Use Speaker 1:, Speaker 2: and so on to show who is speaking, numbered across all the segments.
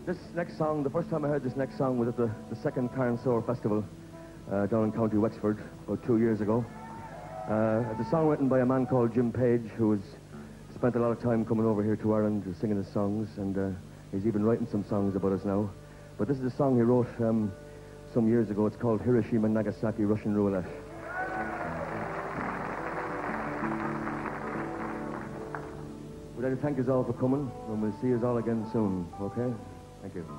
Speaker 1: This next song, the first time I heard this next song was at the second Carnsore Festival down in County Wexford about 2 years ago. The song written by a man called Jim Page, who has spent a lot of time coming over here to Ireland singing his songs, and he's even writing some songs about us now. But this is a song he wrote some years ago. It's called Hiroshima, Nagasaki, Russian Roulette. We'd like to thank you all for coming, and we'll see you all again soon, okay? Thank you.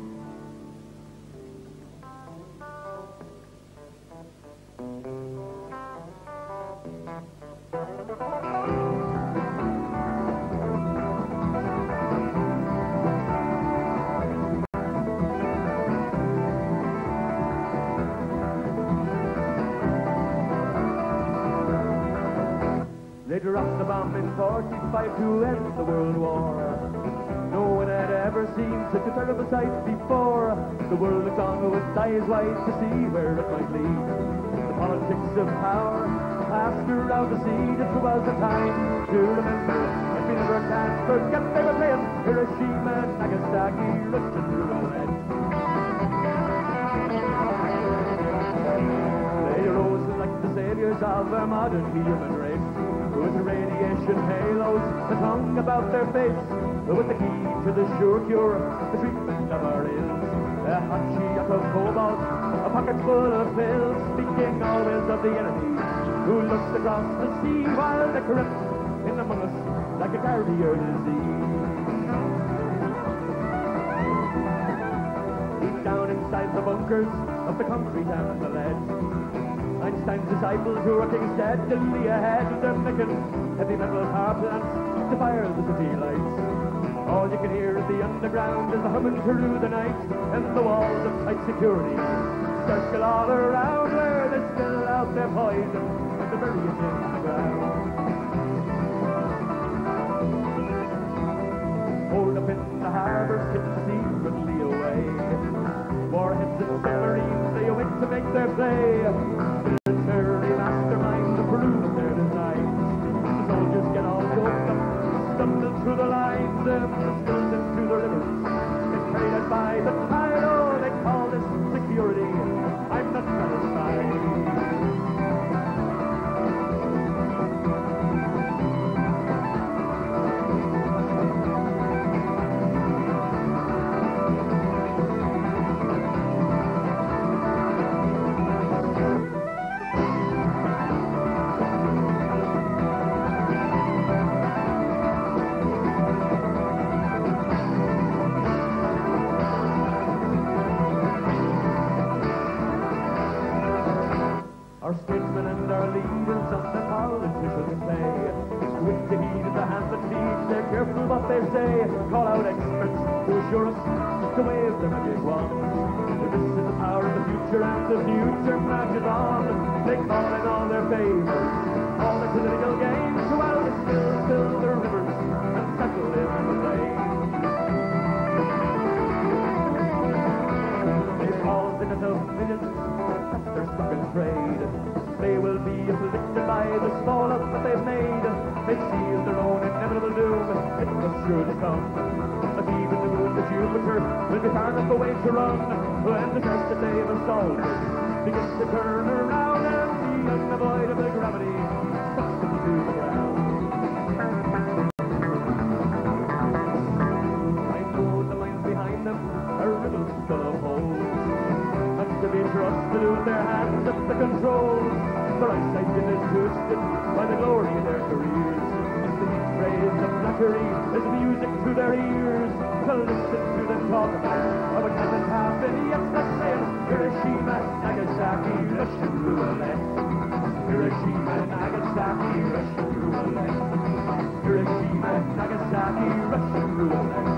Speaker 2: They dropped the bomb in 45 to end the World War. No one had ever seen such a terrible sight before. The world looked on with eyes wide to see where it might lead. The politics of power passed around the seed. It was a time to remember, and we never can forget. They were playing Hiroshima, Nagasaki, Russian Roulette. They arose like the saviors of a modern human race, with radiation halos that hung about their face, with the key to the sure cure, the treatment of our ills. A hot sheet of cobalt, a pocket full of pills, speaking always of the enemy who looks across the sea while they crept in among us like a carrier disease. Deep down inside the bunkers of the concrete and the lead, Einstein's disciples who are kings steadily ahead. They're making heavy metal power plants to fire the city lights. All you can hear in the underground is the humming through the night, and the walls of tight security circle all around, where they spill out their poison and they bury it in the ground. Hold up in the harbors, hidden secretly away, warheads and submarines, they await to make their play. Military masterminds approve their designs. The soldiers get all yoked up, stumble through the lines, spills into the rivers, get carried by the tide. Oh, they call this security. I'm not satisfied. Our statesmen and our leaders and the politicians say, quick to heed the hand that feeds, they're careful what they say. Call out experts to assure us to wave their magic wands. This is the power of the future, and the future marches on. They call in all their favors, all their political games, while they still the rivers and settle in the plains. They've caused innocent millions, that's their stock in trade. They will be afflicted by the small up that they've made. They've sealed their own inevitable doom, it was sure to come. But even the moon of Jupiter will be far enough away to run, when the test that they've installed begins to turn around, and the unavoidable gravity sucks them to the ground. I know the minds behind them are riddles full of holes, and to be trusted with their hands at the controls. Their eyesight is twisted by the glory in their careers. The praise of flattery is music to their ears. To listen to them talk about what hasn't happened yet. Let's say Hiroshima, Nagasaki, Russian roulette. Hiroshima, Nagasaki, Russian roulette. Hiroshima, Nagasaki, Russian roulette.